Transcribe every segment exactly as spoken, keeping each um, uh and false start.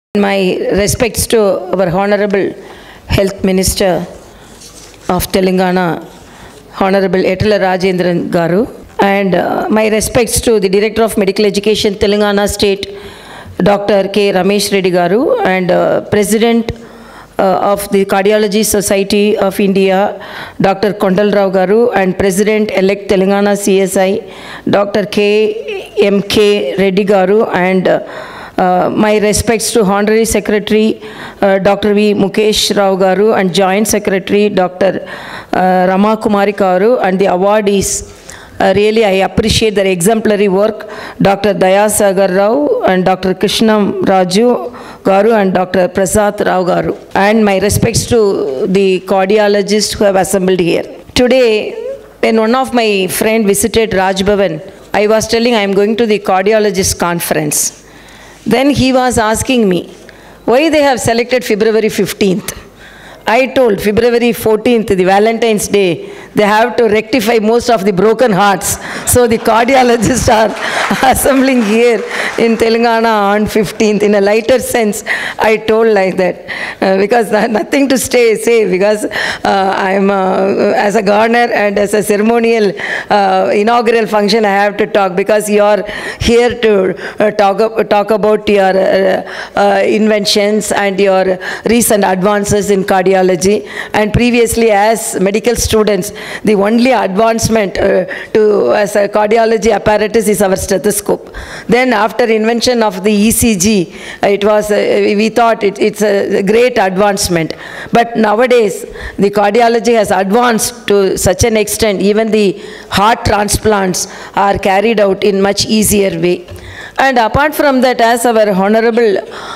My respects to our Honorable Health Minister of Telangana, Honorable Ettala Rajendran Garu, and uh, my respects to the Director of Medical Education, Telangana State, Doctor K. Ramesh Reddy Garu, and uh, President uh, of the Cardiology Society of India, Doctor Kondal Rao Garu, and President-elect Telangana C S I, Doctor K. M K. Reddy Garu, and uh, Uh, my respects to Honorary Secretary uh, Doctor V. Mukesh Rao Garu and Joint Secretary Doctor Uh, Rama Kumari Garu and the awardees. Uh, really, I appreciate their exemplary work. Doctor Daya Sagar Rao and Doctor Krishnam Raju Garu and Doctor Prasad Rao Garu. And my respects to the cardiologists who have assembled here. Today, when one of my friend visited Raj Bhavan, I was telling I am going to the cardiologist conference. Then he was asking me, why they have selected February fifteenth? I told February fourteenth, the Valentine's Day, they have to rectify most of the broken hearts. So the cardiologists are assembling here in Telangana on fifteenth. In a lighter sense, I told like that. Uh, because nothing to stay, say, because uh, I'm, uh, as a governor and as a ceremonial uh, inaugural function, I have to talk because you are here to uh, talk, talk about your uh, uh, inventions and your recent advances in cardiology. And previously, as medical students, the only advancement uh, to as a cardiology apparatus is our stethoscope. Then after invention of the E C G, it was uh, we thought it, it's a great advancement. But nowadays, the cardiology has advanced to such an extent, even the heart transplants are carried out in much easier way. And apart from that, as our Honorable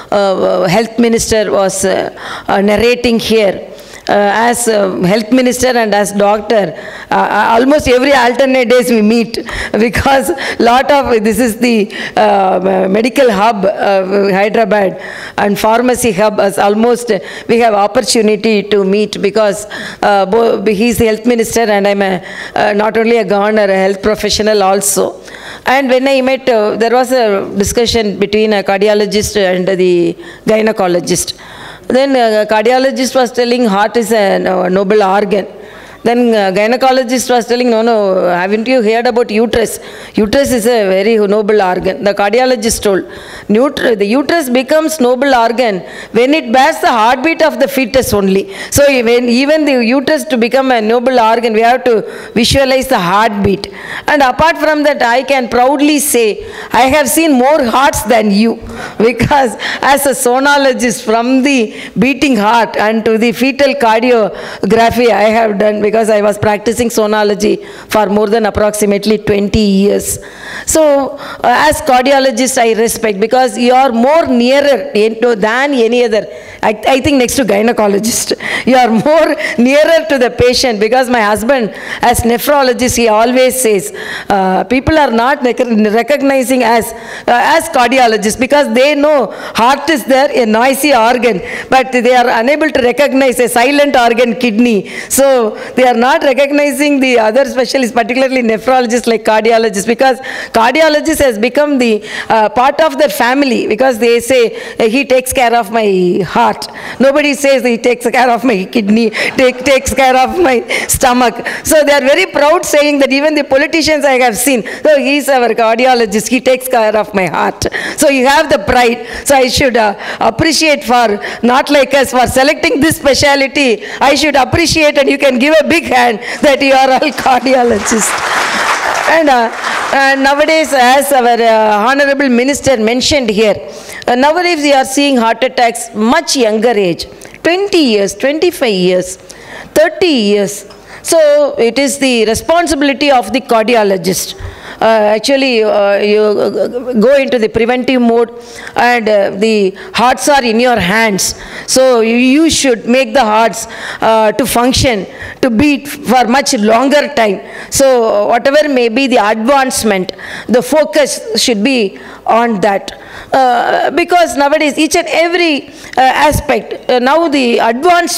uh, Health Minister was uh, uh, narrating here, Uh, as uh, health minister and as doctor, uh, almost every alternate days we meet because lot of, this is the uh, medical hub, uh, Hyderabad, and pharmacy hub, as almost uh, we have opportunity to meet because uh, he's the health minister and I'm a, uh, not only a governor, a health professional also. And when I met, uh, there was a discussion between a cardiologist and the gynecologist. Then uh, cardiologist was telling heart is a no, noble organ. Then uh, gynecologist was telling, no, no, haven't you heard about uterus? Uterus is a very noble organ. The cardiologist told, the uterus becomes noble organ when it bears the heartbeat of the fetus only. So when even the uterus to become a noble organ, we have to visualize the heartbeat. And apart from that, I can proudly say, I have seen more hearts than you because as a sonologist from the beating heart and to the fetal cardiography I have done because I was practicing sonology for more than approximately twenty years. So uh, as cardiologist I respect because you are more nearer than any other. I, I think next to gynecologist. You are more nearer to the patient because my husband as nephrologist, he always says uh, people are not recognizing as, uh, as cardiologists because they know heart is there, a noisy organ, but they are unable to recognize a silent organ, kidney. So they are not recognizing the other specialists, particularly nephrologists like cardiologists, because cardiologist has become the uh, part of their family because they say uh, he takes care of my heart. Nobody says he takes care of my kidney, take, takes care of my stomach. So they are very proud saying that even the politicians I have seen, so he is our cardiologist, he takes care of my heart. So you have the pride. So I should uh, appreciate for, not like us, for selecting this specialty. I should appreciate and you can give a big hand that you are all cardiologists. And uh, uh, nowadays, as our uh, Honorable Minister mentioned here, uh, nowadays we are seeing heart attacks much younger age, twenty years, twenty-five years, thirty years. So it is the responsibility of the cardiologist. Uh, actually, uh, you go into the preventive mode and uh, the hearts are in your hands. So you, you should make the hearts uh, to function, to beat for much longer time. So whatever may be the advancement, the focus should be on that. Uh, because nowadays each and every uh, aspect, uh, now the advancement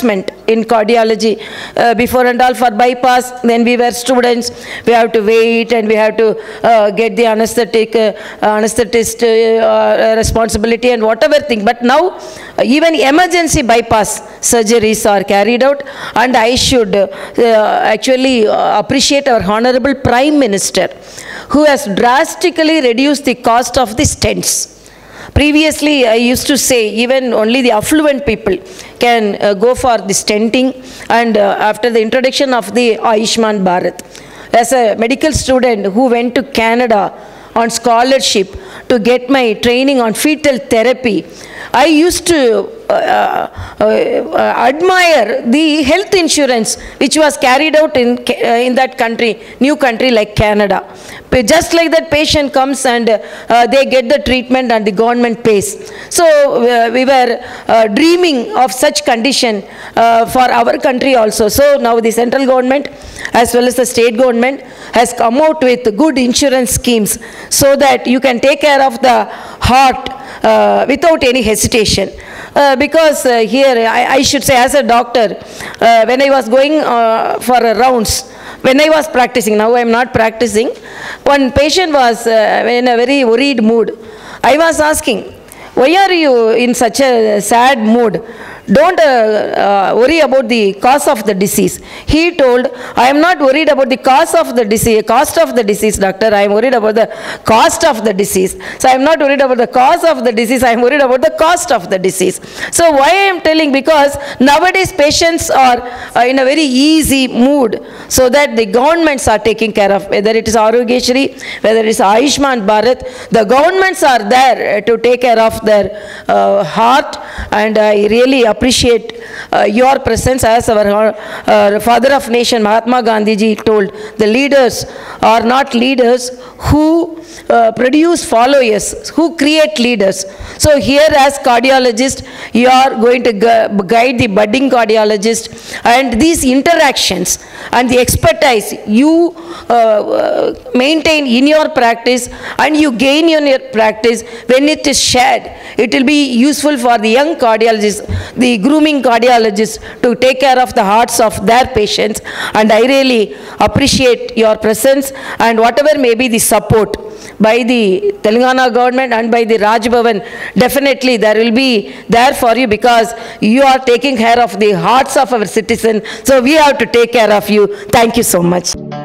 in cardiology. Uh, before and all, for bypass, then we were students, we have to wait and we have to uh, get the anesthetic, uh, anesthetist uh, responsibility and whatever thing. But now, uh, even emergency bypass surgeries are carried out, and I should uh, actually uh, appreciate our Honorable Prime Minister, who has drastically reduced the cost of the stents. Previously, I used to say even only the affluent people can uh, go for the stenting, and uh, after the introduction of the Ayushman Bharat, as a medical student who went to Canada on scholarship to get my training on fetal therapy, I used to uh, uh, uh, admire the health insurance which was carried out in, uh, in that country, new country like Canada. Just like that, patient comes and uh, they get the treatment and the government pays. So uh, we were uh, dreaming of such condition uh, for our country also. So now the central government as well as the state government has come out with good insurance schemes so that you can take care of the heart uh, without any hesitation. Uh, because uh, here, I, I should say, as a doctor, uh, when I was going uh, for rounds, when I was practicing, now I am not practicing, one patient was uh, in a very worried mood. I was asking, why are you in such a sad mood? Don't uh, uh, worry about the cause of the disease. He told, I am not worried about the cause of the disease, cost of the disease, doctor. I am worried about the cost of the disease. So I am not worried about the cause of the disease. I am worried about the cost of the disease. So why I am telling? Because nowadays patients are uh, in a very easy mood, so that the governments are taking care of, whether it is Aarogyasri, whether it is Ayushman Bharat, the governments are there to take care of their uh, heart, and I really appreciate uh, your presence. As our uh, father of nation Mahatma Gandhi ji told, the leaders are not leaders who uh, produce followers, who create leaders. So here as cardiologist, you are going to gu guide the budding cardiologist, and these interactions and the expertise you uh, maintain in your practice and you gain in your practice, when it is shared, it will be useful for the young cardiologists, the grooming cardiologists, to take care of the hearts of their patients. And I really appreciate your presence, and whatever may be the support by the Telangana government and by the Raj Bhavan, definitely there will be there for you, because you are taking care of the hearts of our citizens. So we have to take care of you. Thank you so much.